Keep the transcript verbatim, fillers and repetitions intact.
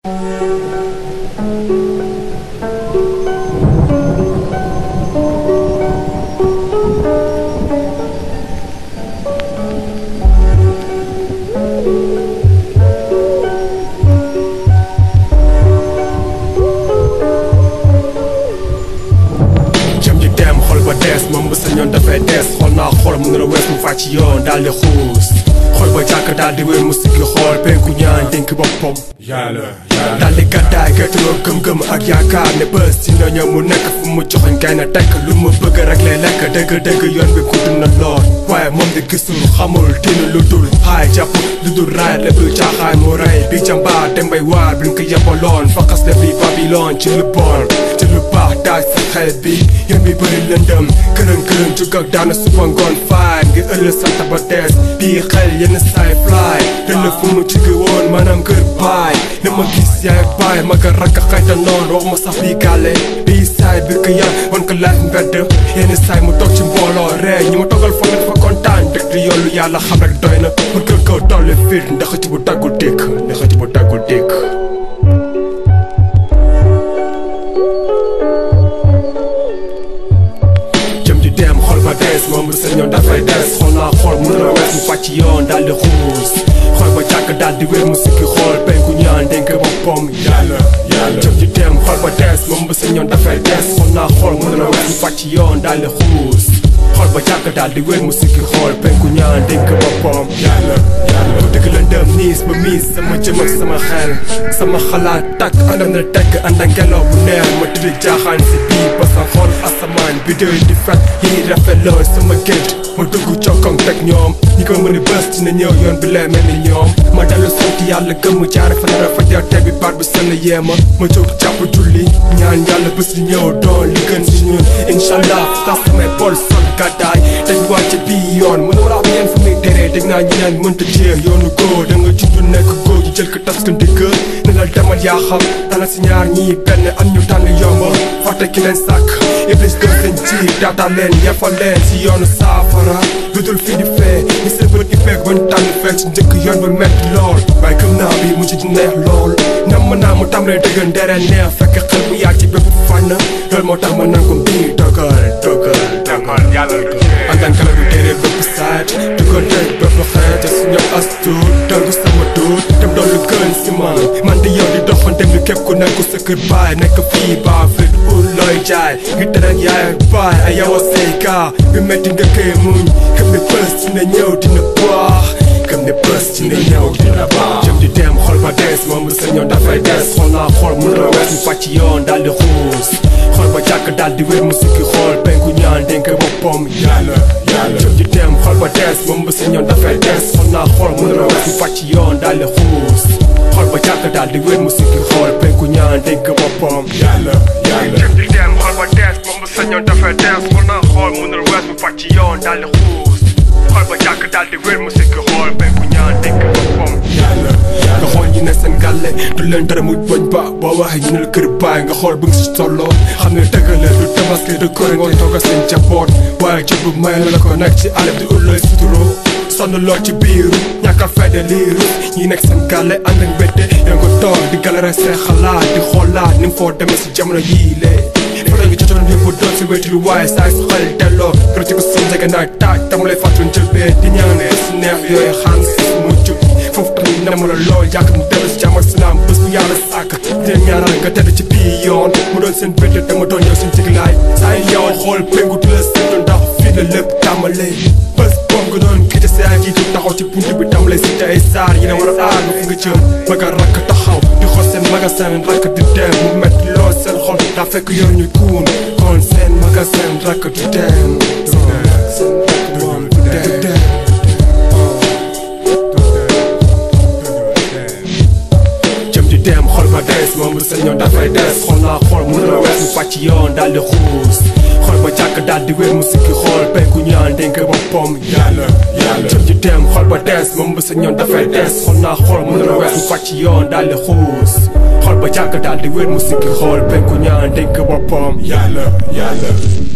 Daal di xuus xool ba jàkk daal di wér musique yi xool penku ñaan dénk boppam yàlla daal di gàddaay gëtuloo gëm-gëm ak yaakaar ne bés si ñooñu mu nekk fu mu joxoñ kay na tekk lu mu bëgg rek lay lekk dëgg-dëgg yoon bi gudd na lool waaye moom di gisul xamul tiinu lu dul xaay jàpp lu dul raay lépp lu caaxaay mu rey bi jàmbaar dem bay waar bi ñu ko yebaloon faxas le bi Babylone ci lu bon ci lu baax daaj sa xel bi yoon bi bëri lëndëm kërën kërën jug ak daana suba ngoon faay ngir ëllëg sant ba dees bii xel yenn saay fly dëll fu mu ci gi woon maanaam kër baay na ma gis yaay baay ma ko rakk xayta noon wax ma sax bii gàlle bii saay bi ko yar wan ko laaj mbedd yenn saay mu toog ci mbooloo ree ñi ma toggal fa fa kontaan dëgg di yoolu yàlla xam rek doy na pour kër kaw dolli fiir ndax ci bu daggul dégg ndax ci bu daggul dégg moom bu sañoon dafay des xool naa xool mun na wees mu fàcc yoon daal di xuus xool ba jàkk daal di wér mu sikki xool penku ñaan dénk boppam yàlla yàlla jëm ci dem xool ba des moom bu sañoon dafay des xool naa xool mun na wees mu fàcc yoon daal di xuus xool ba jàkk daal di wér mu sikki xool penku ñaan dénk boppam yàlla yàlla bu dëgg la ndëm niis ba miis sama jëm ak sama xel sama xalaat takk àndam na tekk ànd ak ngelaw bu neex ma tëdd jaaxaan si bii ba sa xool asamaan bi déw di fet yi rafet lool sama gént ma dugg cokkong teg ñoom ñi ko mën a bës dina ñëw yoon bi lee mel ni ñoom ma dellu sant yàlla gëm jaar fa dara fajar teg bi baat bi sell yeema ma jóg jàpp julli ñaan yàlla bés di ñëw doon li gën si ñun inshallah tax samay bol sol gàddaay dañ wàcce bii yoon mën a wax yéen fu muy teree dégg naa ñi naan mënta jéer yoonu góor da nga juddu nekk góor ji jël ko tas ko ndigg ne la demal yaa xam tala si ñaar ñii benn am ñu tànn yomb fàtte ki leen sàkk iblis doo seen ci daataa leen yefal leen si yoonu saafara lu dul fii di fee ñi seen bët di fekk bañ tànn fekk si njëkk yoon ba metti lool waaye gëm naa bi mu ci di neex lool nam mën naa mu tàmbalee dëgg ndere neex fekk xel bu yaag ci bépp fànn loolu moo tax ma naan ko bii dogal dogal dogal yàlla du andan kala du téere bépp saat du ko teg bépp xeet suñu as tuut dëngu sama tuut dem doon lu gën si man man di yow di doxan dem lu képp ku nekk sa kër baay nekk fii ba Afrique ul looy jaay ngi tëral yaay ak baay ay yow a say kaa bi metti nga koy muñ gëm ne bës dina ñëw dina baax gëm ne bës dina ñëw dina baax jëm di dem xol ba des moom bu sañoon dafay des xool naa xool mun na wees mu fàcc yoon daal di xuus xool ba jàkk daal di wér mu sikki xool penku ñaan dénk boppam yàlla yàlla jëm di dem xol ba des moom bu sañoon dafay des xool naa xool mun na wees mu fàcc yoon daal di xuus xool ba jàkk daal di wér mu sikki xool penku ñaan dénk boppam yàlla yàlla jëm di dem xol ba des moom bu sañoon dafay des xool naa xool mun na wees mu fàcc yoon daal di xuus xool ba jàkk daal di wér mu sikki xool penku ñaan dénk boppam yàlla nga xool ñi ne seen gàlle du leen dara muy boñ ba boo waxee ñu ne la kër baay nga xool bu nga si tolloo xam ne dëgg la du tabaski du koor nga tooga seen jaboot waaye jot bu may la ko nekk ci àll bi di ullooy suturoo sonn lool ci biiru ñàkkal fayda liiru ñi nekk seen gàlle ànd ak mbette yaa nga toog di galere seen xalaat di xoolaat ni mu foo demee si jamono yii lee fota ngi jotoon yëpp doon si wéetu waaye saa su xel delloo kër ci ko son jege naay taaj dama lay fàttali njëlbee di ñaane si neex yooyu xaan si mucc foofu tax ñu nama la lool yàgg mu dellu si jàmm ak salaam bés bu yàlla sàkk dina ñaanal nga tedd ci bii yoon mu doon seen bétte dama doon yow seen jiglaay saa yi yow xool pengu du la seetu ndax fii la lépp tàmbalee bés boobu nga doon gite saa jiitu taxaw ci bunt bi tàmbalee si te ay saar yi ne war a aar nga fi nga jëm maga rakk taxaw di xool seen magasin rakk di dem mu metti lool seen xol daa fekk yor ñu kuun kon seen magasin rakk di dem dem xol ba des moom bu sañoon dafay des xool naa xool mun na wees mu fàcc yoon daal di xuus xool ba jàkk daal di wér mu sikki xool penku ñaan dénk boppam yàlla yàlla jëm ci dem xol ba des moom bu sañoon dafay des xool naa xool mun na wees mu fàcc yoon daal di xuus xool ba jàkk daal di wér mu sikki xool penku ñaan dénk boppam yàlla yàlla